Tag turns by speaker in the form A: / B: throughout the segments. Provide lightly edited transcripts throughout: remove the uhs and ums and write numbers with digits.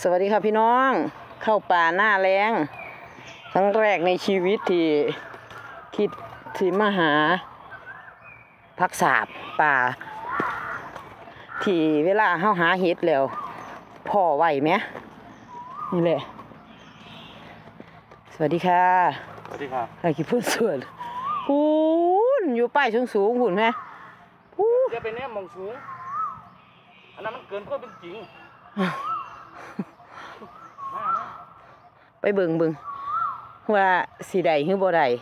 A: สวัสดีค่ะพี่น้องเข้าป่าหน้าแล้งครั้งแรกในชีวิตที่คิดที่มาหาผักสาบป่าที่เวลาเฮาหาเห็ดแล้วพ่อไหวไหมนี่แหละสวัสดีค่ะ
B: สวัสดีครับ
A: ใครคิดพูดสวยพูนอยู่ป้ายสูงหุ่นไหม
B: จะไปเนี่ยมองสูงอันนั้นมันเกินข้อเป็นจริง
A: ไปเบิ่งว่าสีใดหรือบ่ใด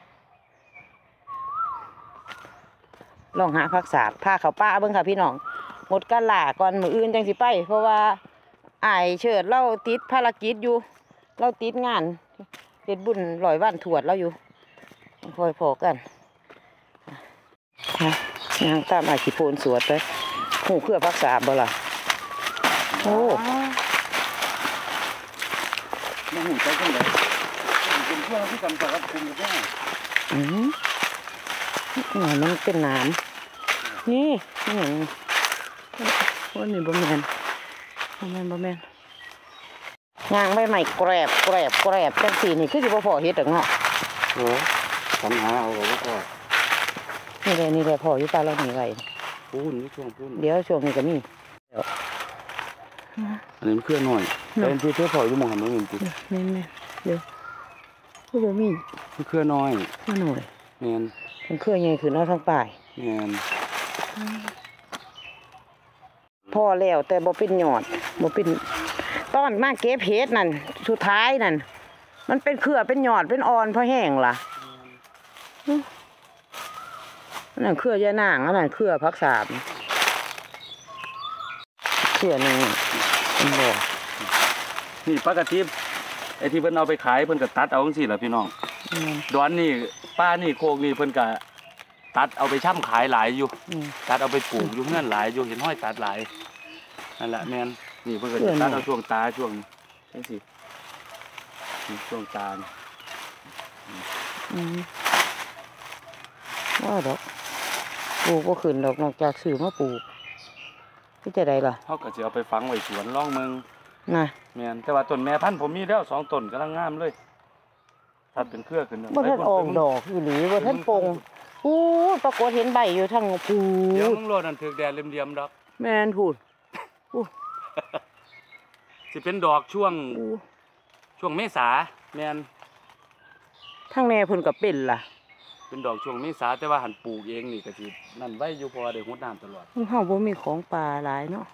A: ลองหาผักสาบพาเขาป้าเบิ่งค่ะพี่น้องหมดกันหล่าก่อนมื้ออื่นจังสิไปเพราะว่าอ้ายเชิดเราติดภารกิจอยู่เราติดงานเฮ็ดบุญ100 วันถวดเราอยู่คอยพอกันค่ะนางตามอ้ายขี้โพนสวดไปหูเครือผักสาบบ่ล่ะโอ้
B: มันหุ่นใจจังเลยเป็นเพื่อนที่กำจัดกับคุณอยู่แน่
A: มันเป็นน้ำนี่อย่างว่านี่บ่แม่นย่างใบใหม่แกรบจังสีนี่คือสิบ่พอเฮ็ดดอกเนาะ
B: ปัญหาเอาไว้ก่อน
A: นี่แหละพออยู่ตาเราหนีไว้
B: พูนนี่ช่วงพูน
A: เดี๋ยวช่วงนี้ก็มี
B: อันนี้มันเคลื่อนหน่อยเป็นที่เพื่อพออยู่มองหันไม่เห็นจริง
A: แม่เดี๋ยวก็บ่มี
B: มันเคลื่อนน้อย
A: หน่อย
B: แม่น
A: มันเคลื่อนใหญ่ขึ้นเอาทางปลาย
B: แม่น
A: พอแล้วแต่บ่เป็นหยอดบ่เป็นตอนมาเก็บเห็ดนั่นสุดท้ายนั่นมันเป็นเครือเป็นหยอดเป็นอ่อนเพราะแห้งล่ะนั่นเครือยานางนั่นเครือผักสาบเครือนึงบ่
B: นี่ปกติไอ้ที่เพิ่นเอาไปขายเพิ่นก็ตัดเอาจังซี่ล่ะพี่น้องดอนนี่ป้านี่โคกนี่เพิ่นก็ตัดเอาไปช่ำขายหลายอยู่ตัดเอาไปปลูกอยู่เงื่อนหลายอยู่เห็นห้อยตัดหลายนั่นแหละแม่นนี่เพิ่นก็จะตัดเอาช่วงตาช่วงจังซี่ช่วงตา
A: ว่าดอกปลูกก็ขึ้นดอกนอกจากซื้อมาปลูกที่จะได้ล่ะ
B: เขาก็จะเอาไปฝังไว้สวนร่องเมือง
A: นะ
B: แม่นแต่ว่าต้นแม่พันธุ์ผมมีแล้ว2 ต้นกำลังงามเลยถ้าเป็นเครือขึ้น
A: บ่ทันออกดอกอีหลีบ่ทันปงปรากฏเห็นใบอยู่ทาง
B: เดี๋ยวมึงโลดนั่นถึกแดดเหลี่ยมๆดอก
A: แม่นพูด
B: สิเป็นดอกช่วงเมษาแม่น
A: ทางแม่เพิ่นก็เป็นล่ะ
B: เป็นดอกช่วงเมษาแต่ว่าหันปลูกเองนี่ก็สินั่นไว้อยู่เพราะว่าได้รดน้ำตลอด
A: เฮาบ่มีของป่าหลายเนาะ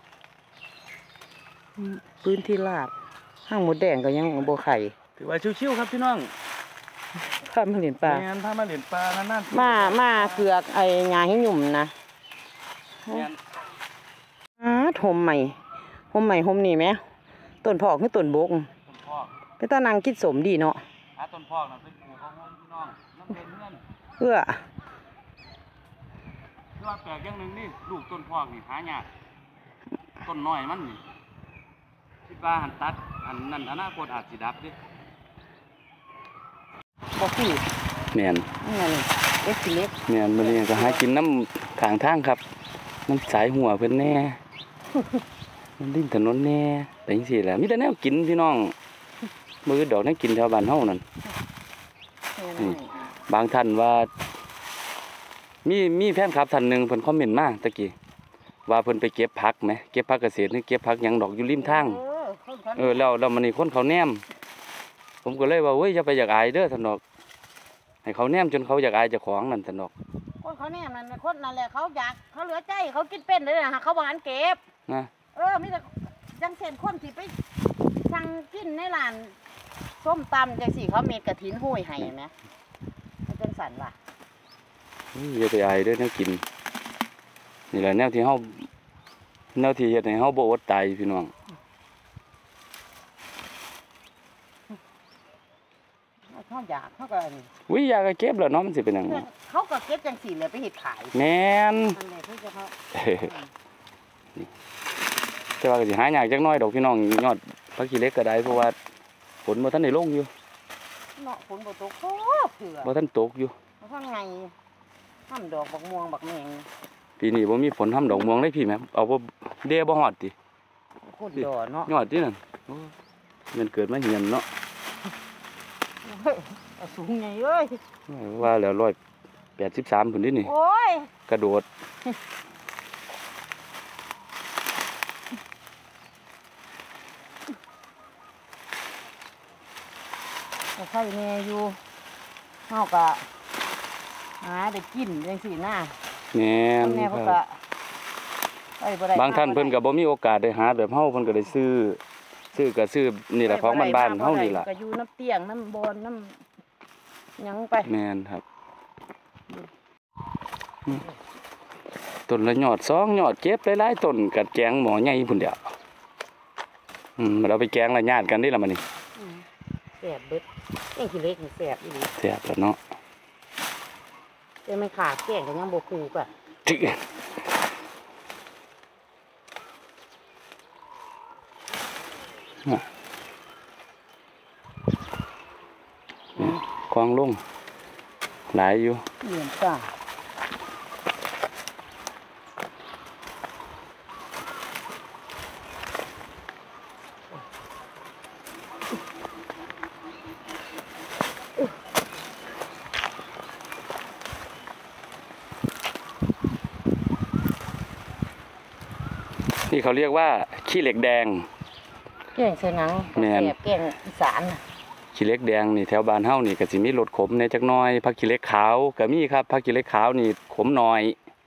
A: พื้นที่ราบห้างมดแดงก็ยังบ่ไข่
B: ถือว่าชิวๆครับพี่น้อง
A: พามาเล่นปลา
B: แม่นพามาเล่นปลานาน
A: ๆมาเกือกไอ้หญ้าหิหยุ่มนะ
B: แม่น
A: ห่มใหม่ห่มนี่แม่ต้นพอกคือต้นบก
B: ต้นพอก
A: ไปตานั่งกินสมดีเนาะ
B: ต้นพอกน่ะเป็นปลูกของพี่น้องน้ำเงิน
A: คือว่า
B: แปลกอย่างนึงนี่ลูกต้นพอกนี่หายากต้นน้อยมันนี่คิดว่าหันตัดอันนั้นอนาคตอาจสิดับดิ
A: บ่คือ
B: แม่น
A: เล็ก
B: แม่นมื้อนี้ก็หากินน้ำข้างทางครับน้ำสายหัวเพิ่นแน่มันริมถนนแน่แต่จังซี่แหละมีแต่แนวกินพี่น้องมื้อดอกแนวกินแถวบ้านเฮานั่นบางท่านว่ามีแฟนคลับท่านนึงเพิ่นคอมเมนต์มาตะกี้ว่าเพิ่นไปเก็บผักแหมเก็บผักเกษตรนี่เก็บผักหยังดอกอยู่ริมทางแล้วมันนี่คนเขาแนมผมก็เลยว่าเว้ยอย่าไปอยากอายเด้อท่านดอกให้เขาแนมจนเขาอยากอายเจ้าของนั่นท่านดอก
A: คนเขาแนมนั่นคนนั่นแหละเขาอยากเขาเหลือใจเขากินเป็นเลยนะเขาบ่หันเก็บ
B: นะ
A: มีแต่จังเส้นคนสิไปสั่งกินในร้านส้มตำจังสิเขาเม็ดกระถินห้วยให้ไหมมันเป็นสันว่ะ
B: อย่าไปอายเด้อแนวกินนี่แหละแนวที่เฮาเฮ็ดให้เฮาบ่อดตายพี่น้อง
A: เขาอยากเขาก็
B: วิอยากก็เก็บแล้วเนาะมันสิเป็นหยัง
A: เขาก็เก็บจังสิเลยไปเฮ็ดขาย
B: แม่นแต่ว่าก็สิหายากจักหน่อยดอกพี่น้องยอดผักขี้เหล็กก็ได้เพราะว่าฝนบ่ทันได้ลงอยู่
A: เนาะฝนบ่ตกเผื่อ
B: บ่ทันตกอยู่
A: ข้างในห้ำดอกบักม่วงบักแมง
B: ปีนี้บ่มีฝนทำดอกม่วงเลยพี่แม่เอาบ่เดบ่ฮอดติ
A: โคคนดอเนาะ
B: ยอดที่นั่นโอ้มันเกิดมาเหียนเนาะ
A: เฮ้ยสูงไงเอ้ย
B: ว่าแล้ว183พุ่นนี่นี่
A: โอ้ย
B: กระโดด
A: ก็ใครแน่อยู่เฮาก็หาได้กินจังซี่นะ
B: แม่น
A: แม่
B: ค
A: เพิ่น
B: รั
A: ก็
B: บางท่านเพิ่นก็บ่มีโอกาสได้หาแบบเฮาเพิ่นก็ได้ซื้อก็ซื้อนี่แหละของบ้านๆเฮานี่ล่ะ
A: ก็อยู่น้ำเตียงน้ำบอนน้ำหยังไป
B: แม่นครับต้นละยอด2ยอดเก็บหลายๆต้นกัดแกงหม้อใหญ่พุ่นเดียวมันเอาไปแกงละญาติกันได้ล่ะมื้อนี้
A: แซ่บเบิดแกงขี้เหล็กนี่แซ่บอีหลี
B: แซ่บแล้วเนาะ
A: แต่มันขาดแกงก็ยังบ่คูกะ
B: กองลงหลายอยู่
A: เหมือนจ้า
B: นี่เขาเรียกว่าขี้เหล็กแดง
A: แกงใส่หนังแกงอีสานน่ะ
B: ขี้เหล็กแดงนี่แถวบ้านเฮานี่ก็สิมีรสขมในจักหน่อยผักขี้เหล็กขาวก็มีครับผักขี้เหล็กขาวนี่ขมน้อย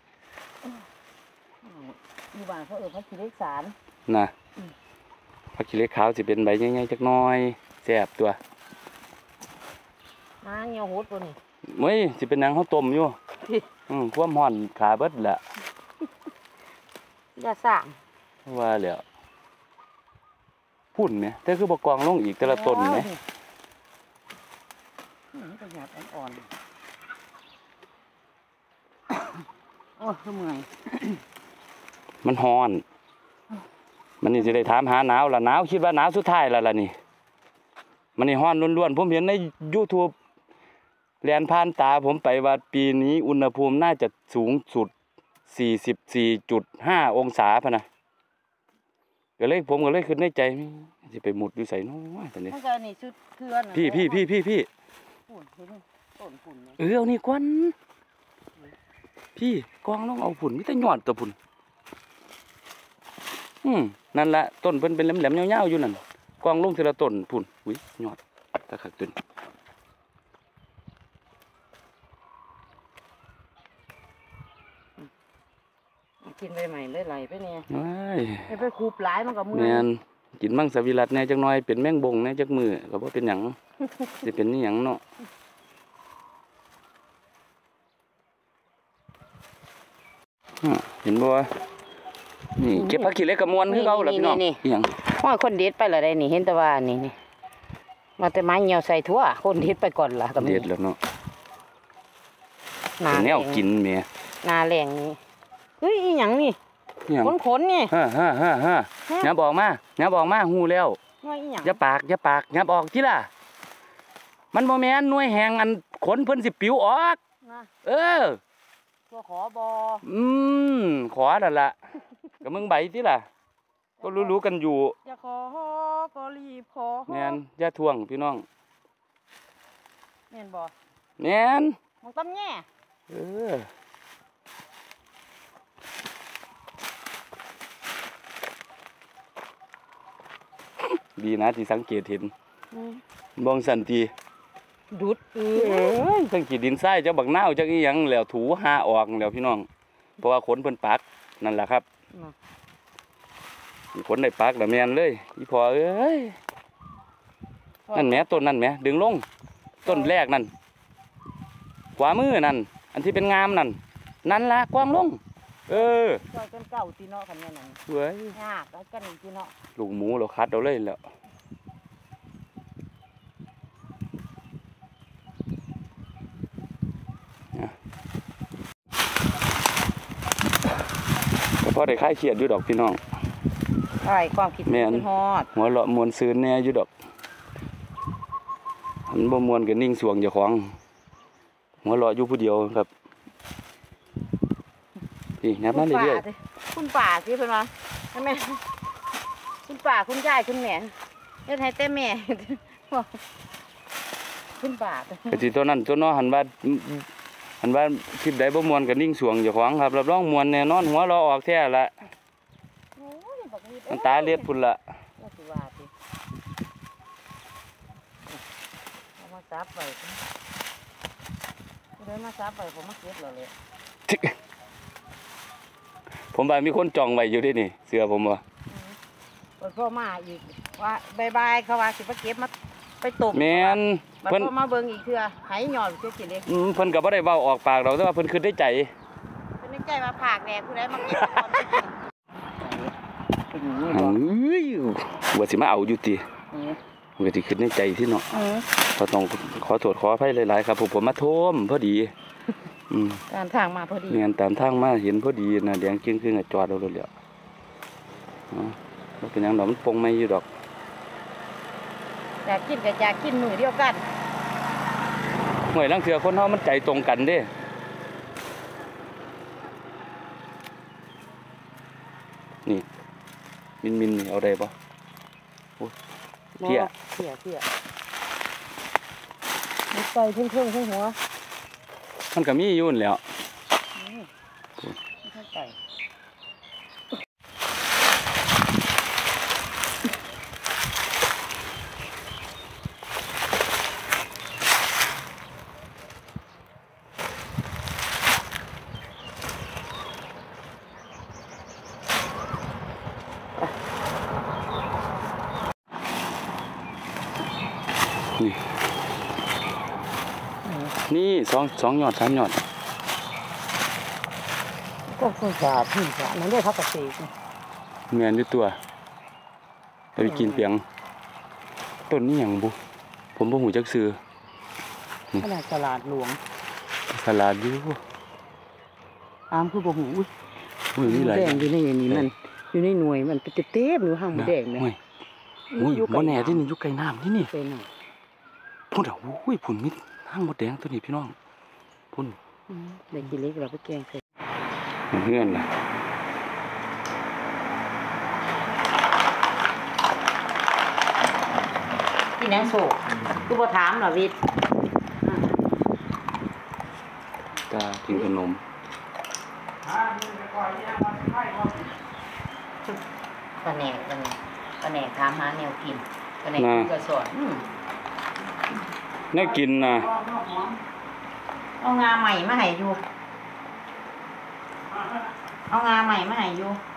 A: อยู่บ้านเขาผักขี้เหล็กสาร
B: นะผักขี้เหล็กขาวสิเป็นใบใหญ่ๆจักหน่อยแซ่บตัว
A: มาเหี่ยวโหดตัวนี้
B: เฮ้ยสิเป็นหนังเฮาต้มอยู่ความร้อนขาเบิดแหละ
A: อย่าสั่ง
B: ว่าแล้วพุ่นไหมแต่คือบ่กองลงอีกแต่ละต้นไหม
A: ก็หยาบอ่อนโอ้ยเมื่อย
B: มันฮ้อนมันนี่สิได้ถามหาหนาวล่ะหนาวคิดว่าหนาวสุดท้ายแล้วล่ะนี่มันนี่ฮ้อนล้วนๆผมเห็นใน YouTube แล่นผ่านตาผมไปว่าปีนี้อุณหภูมิน่าจะสูงสุด44.5 องศาพะนะผมก็เลยคิดในใจสิไปหมุดอยู่ไสเนาะตอนนี้
A: มันก็นี่ชุดเคลื่อน
B: พี่เอานี่ก่อนพี่กองลงเอาฝุ่นมีแต่ยอดตัวฝุ่นนั่นละต้นเพิ่นเป็นแหลมๆยาวๆอยู่นั่นกองลงทีละต้นฝุ่นอุ้ยยอดตะขักตึน
A: กินไปใหม่เลยไหลไปเนี่ย
B: ไม่
A: ไปคูบหลายมันก็มือ
B: แม่นกินมังสวิรัติแน่จักหน่อยเป็นแมงบงแน่จักมือก็บ่เป็นหยังสิเป็นนี่หยังเนาะเห็นบ่นี่เก็บผักขี้เหล็กกระมวลคือเก่าล่ะพี่น้องอีหยัง
A: ว่าคนเด็ดไปละได้นี่เห็นแต่ว่านี่มาแต่ไม้เหี่ยวใส่ทั่วคนเด็ดไปก่อนล่ะก็
B: เด็ดแล้วเนาะแนวกินแม่
A: นาแรงนี่เฮ้ยอีหยังนี่ขนนี่
B: อย่าบอกมาหูแล้วอย่าปากอย่าบอกที่ล่ะมันบ่แม่นหน่วยแหงอันขนเพิ่นสิปิวออก
A: ตัวขอบอ
B: ขอนั่นล่ะก็มึงใบที่ล่ะก็รู้ๆกันอยู่
A: อย่าขอก็รีบขอ
B: แม่นอย่าทวงพี่น้อง
A: แม่นบ่
B: แม่น
A: มองต้มแง่
B: ดีนะที่สังเกตเห็นมองสันติ
A: ดุด
B: สังเกตดินทรายจะบักหน้าจะอีหยังแล้วถูหาออกแล้วพี่น้องเพราะว่าขนเพิ่นปักนั่นแหละครับขนได้ปักแล้วแม่นเลยอีพอเอ้ยนั่นแหมต้นนั่นแหมดึงลงต้นแรกนั่นขวามือนั่นอันที่เป็นงามนั่นล่ะกว้างลง
A: ซอยกันเก่าตีเนาะคันนี้นั่น
B: เว้ย
A: ยากแล้วกันตีเนาะ
B: ลูกหมูเราคัดเอาเลยแล้วก็พอได้คลายเครียดอยู่ดอกพี่น้อง
A: ใช่ความคิดเป็นฮอด
B: หัวเราะมวนซื่นแน่อยู่ดอกอันบ่มวนก็นิ่งสวงเจ้าของหัวเราะอยู่ผู้เดียวครับนี่งับมาเรื่อย
A: ๆคุณป่าสิเพิ่นว่าใช่ไหมคุณป่าคุณยายคุณแม่เฮ็ดให้แต่แม่ คุณป่า
B: ก็สิตัวนั้นตัวน้อหันว่าคลิปใดบ่ม่วนก็นิ่งสวงเจ้าของครับรับรองม่วนแน่นอนหัวเราะออกแท้ละ
A: โอ้ยบักนิด
B: น้ำตาเลียดพุ่นละ
A: ว่าสิว่าติเอามาซับไว้เดินมาซับไว้ผมมาเก็บแล้วเลย
B: ผมว่ามีคนจองไว้อยู่ดินี่เสื้อผมว่า
A: เปิดพ่อมาอีกว่าบายเขาว่าสิไปเก็บมาไปต้ม
B: แม่น
A: เพิ่
B: เพิ่
A: น
B: น
A: มาเบิ่งอีกเทื่อไหหย่อนเทื่อสิเด้
B: เพิ่นก็บ่ได้เว้าออกปากดอกแต่ว่าเพิ่นคิดได้ใจ
A: เพิ่นในใจว่าผากแดกผู้ใดมาเก็บก่อนเป็นอย่างนี้บ่
B: เฮ้ยว่าสิมาเอาอยู่ติ
A: อือ
B: มันก็สิคิดในใจที่เนาะ
A: อือ
B: ก็ต้องขอโทษขออภัยหลายๆครับผมมาโทมพอดี
A: การทางมาพอดี
B: เนียนตามทางมาเห็นพอดีนะแดงจึ้งขึ้นก็จอดเอาเลยแล้วแล้วเป็นหยังดอกมันปงไม่อยู่ดอก
A: อยากกินก็อยากกินมื้อเดียวกัน
B: ห่วยลังเทื่อคนเฮามันใจตรงกันเด้นี่มินนี่เอาได้บ่โอ้ยเพี้ย
A: เพี้ยมันใส่เพิ่งหัว
B: มันก็มีอยู่นั่นแหล้ว
A: ไม่เข้าใจ
B: นี่นี่สองยอด3ยอด
A: ก็คงจะพี่จะนั่นได้พักกระเสก
B: แม่นอยู่ตัวเอาไปกินเปียงต้นนี้หยังบุผมบ่ฮู้จักชื่อ
A: ขนาดตลาดหลวง
B: สลัดอยู่
A: อามคือบ่หู
B: อุ้ยมีหลาย
A: แดงอยู่ในนี้มันอยู่ในหน่วยมันเป็นเต็มๆหรือห้างหมูแดงเนี่ย
B: อุ้ยบ่แน่ที่นี่อยู่ไกลน้ำที่นี่
A: เป็นน่ะ
B: พุ่นอ่ะอุ้ยพุ่นมีห้างมดแดงตัวนี้พี่น้องพุ่น
A: เด็กกินเล็กเราไปแกงใส่
B: เฮือนล่ะ
A: กินแหนงโศกคือบ่ถามหรอวิทย์
B: ตากินขนม
A: ปลาแหนกถามหาแนวกินปลาแหนกคือกระสอน
B: น่ากินนะ
A: เอางาใหม่มาให้อยู่เอางาใหม่มาให้อยู่